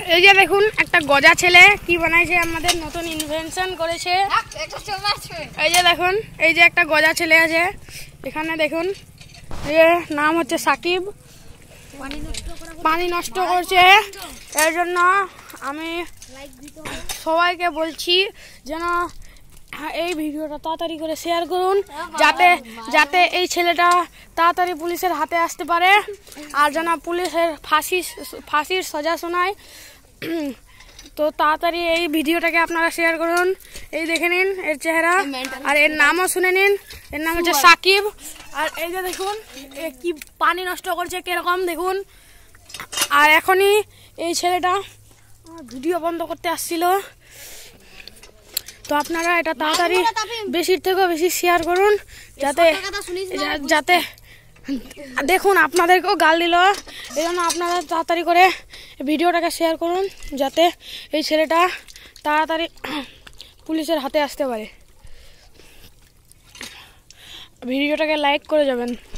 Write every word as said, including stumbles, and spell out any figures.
এই যে দেখুন একটা গজা ছেলে কি বানাইছে, আমাদের নতুন ইনভেনশন করেছে। এই যে দেখুন, এই যে একটা গজা ছেলে আছে এখানে দেখুন, এর নাম হচ্ছে সাকিব। পানি নষ্ট করছে, এর জন্য আমি সবাইকে বলছি যেন এই ভিডিওটা তাড়াতাড়ি করে শেয়ার করুন, যাতে যাতে এই ছেলেটা তাড়াতাড়ি পুলিশের হাতে আসতে পারে, আর যেন পুলিশের ফাঁসি ফাঁসির সাজা শোনায়। তো তাড়াতাড়ি এই ভিডিওটাকে আপনারা শেয়ার করুন। এই দেখে নিন এর চেহারা, আর এর নামও শুনে নিন, এর নাম হচ্ছে সাকিব। আর এই যে দেখুন এ কি পানি নষ্ট করছে কিরকম দেখুন। আর এখনই এই ছেলেটা ভিডিও বন্ধ করতে আসছিল। তো আপনারা এটা তাড়াতাড়ি বেশির থেকেও বেশি শেয়ার করুন, যাতে যাতে দেখুন আপনাদেরকেও গাল দিল, এই জন্য আপনারা তাড়াতাড়ি করে ভিডিওটাকে শেয়ার করুন, যাতে এই ছেলেটা তাড়াতাড়ি পুলিশের হাতে আসতে পারে। ভিডিওটাকে লাইক করে যাবেন।